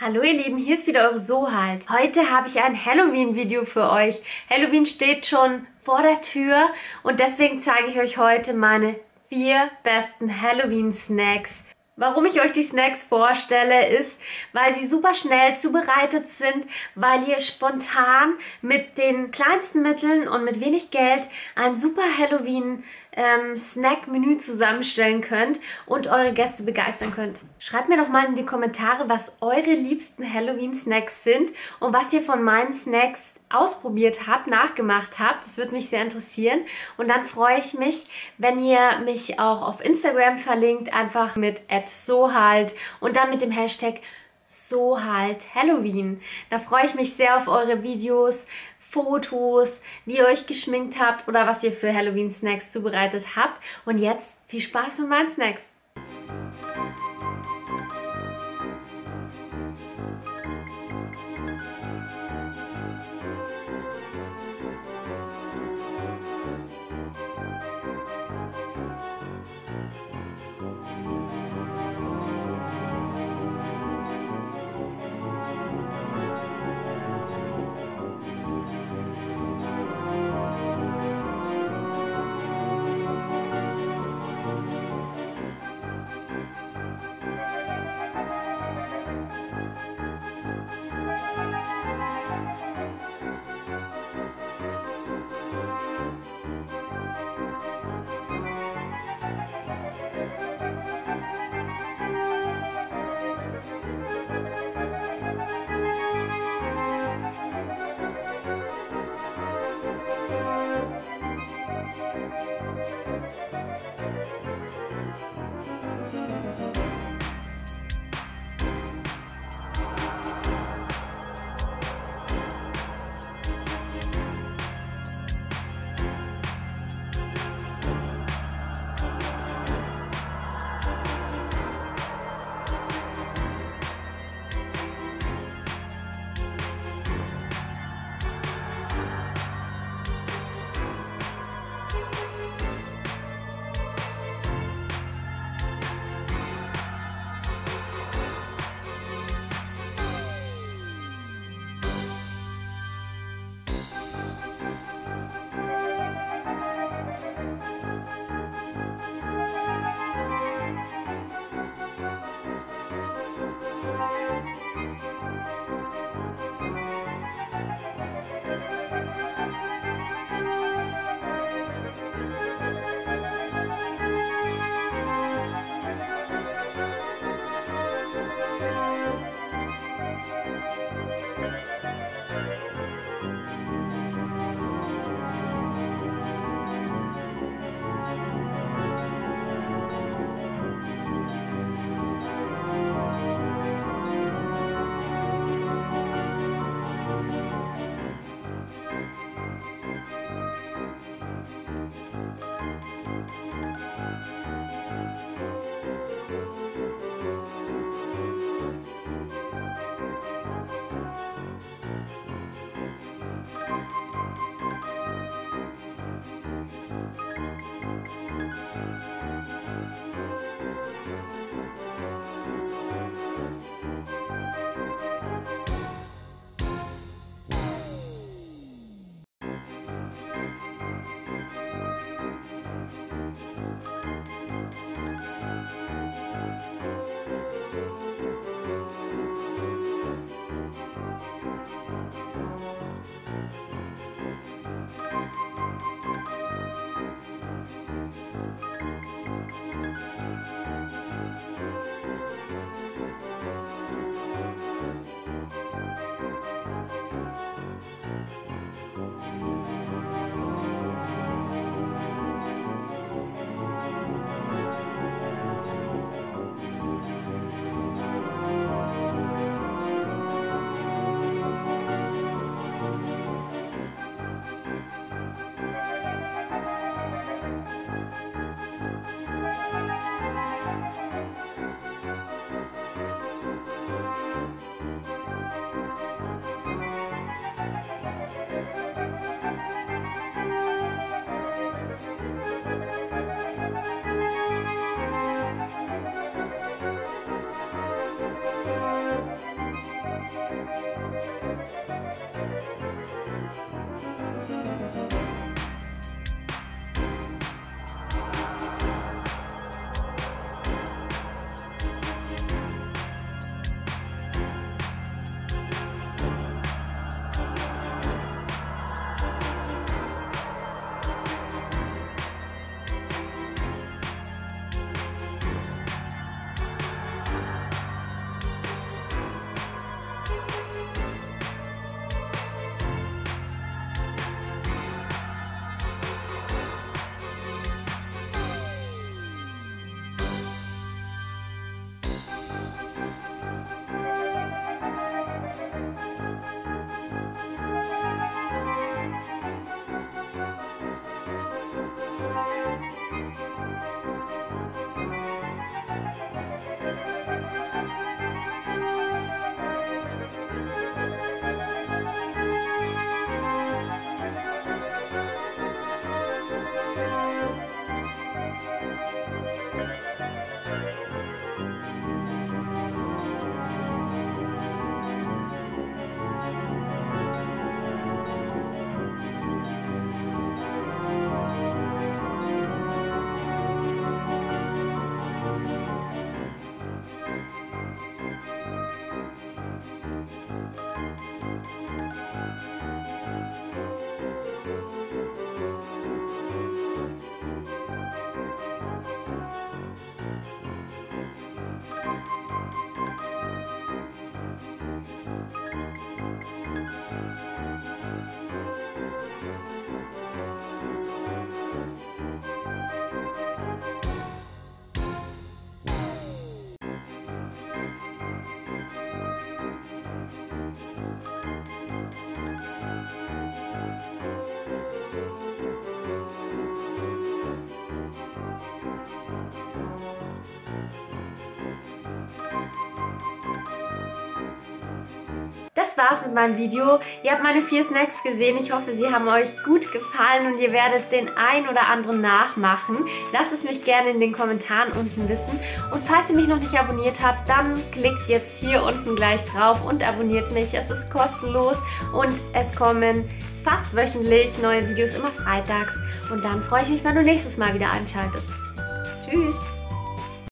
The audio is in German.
Hallo ihr Lieben, hier ist wieder eure Sohalt. Heute habe ich ein Halloween-Video für euch. Halloween steht schon vor der Tür und deswegen zeige ich euch heute meine 4 besten Halloween-Snacks. Warum ich euch die Snacks vorstelle, ist, weil sie super schnell zubereitet sind, weil ihr spontan mit den kleinsten Mitteln und mit wenig Geld ein super Halloween-Snack-Menü zusammenstellen könnt und eure Gäste begeistern könnt. Schreibt mir doch mal in die Kommentare, was eure liebsten Halloween-Snacks sind und was ihr von meinen Snacks ausprobiert habt, nachgemacht habt. Das würde mich sehr interessieren. Und dann freue ich mich, wenn ihr mich auch auf Instagram verlinkt, einfach mit @sohalt und dann mit dem Hashtag #SohaltHalloween. Da freue ich mich sehr auf eure Videos, Fotos, wie ihr euch geschminkt habt oder was ihr für Halloween-Snacks zubereitet habt. Und jetzt viel Spaß mit meinen Snacks! Das war's mit meinem Video. Ihr habt meine 4 Snacks gesehen. Ich hoffe, sie haben euch gut gefallen und ihr werdet den ein oder anderen nachmachen. Lasst es mich gerne in den Kommentaren unten wissen. Und falls ihr mich noch nicht abonniert habt, dann klickt jetzt hier unten gleich drauf und abonniert mich. Es ist kostenlos und es kommen fast wöchentlich neue Videos, immer freitags. Und dann freue ich mich, wenn du nächstes Mal wieder einschaltest. Tschüss!